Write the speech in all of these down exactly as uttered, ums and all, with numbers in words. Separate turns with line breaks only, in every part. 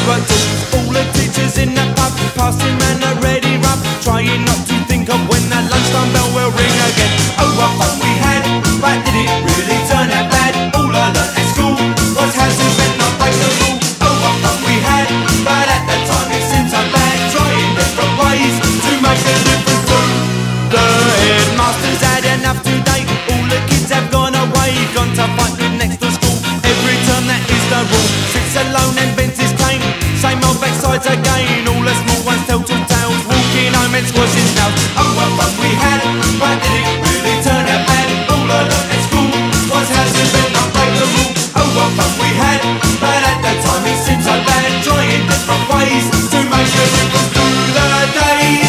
worktools. All the teachers in that pub, passing round a ready rub, trying not to think of when that lunchtime bell will ring again. Oh, what fun we had, but did it really turn out bad? All I learnt at school was how to bend, not break the rule. Oh, what fun we had, but at that time it seemed so bad, trying different ways to make a difference to the headmaster's had enough today. All the kids have gone away, gone to fight with next to school. Every term that is the rule, sits alone and bends his cane. Same old backsides again, all the small ones tell two tales, walking home and squashing snails. Oh, what fun we had, but did it really turn out bad? All I learnt at school was how to bend, not break the rule. Oh, what fun we had, but at that time it seemed so bad, trying different ways to make a difference through the days.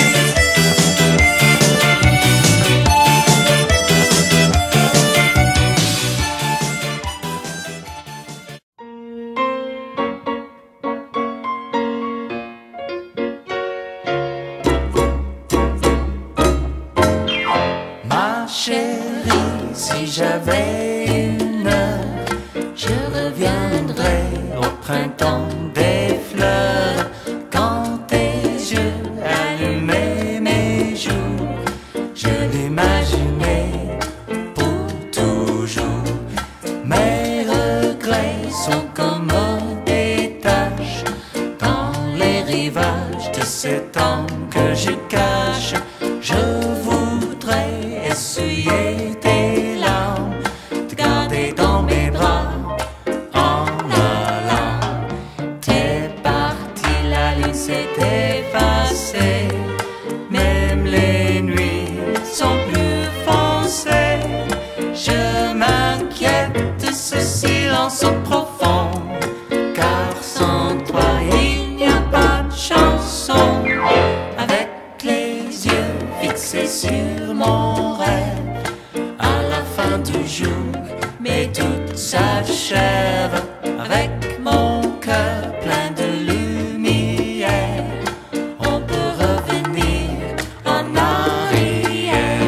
Chérie, si j'avais une heure, je reviendrais au printemps des fleurs. Quand tes yeux allumaient mes jours, je l'imaginais pour toujours. Mes regrets sont comme des taches dans les rivages de ces temps que je cache. Je voudrais essuyer tes larmes, te garder dans mes bras en allant. T'es parti, la lune s'est effacée, même les nuits sont plus foncées. Je m'inquiète de ce silence profond, car sans toi il n'y a pas de chanson. Avec les yeux fixés sur mon rêve, à la fin du jour, mes doutes s'achèvent. Avec mon cœur plein de lumière, on peut revenir en arrière.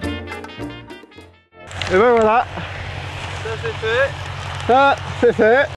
Et ben voilà,
Ça c'est fait.
ça c'est fait.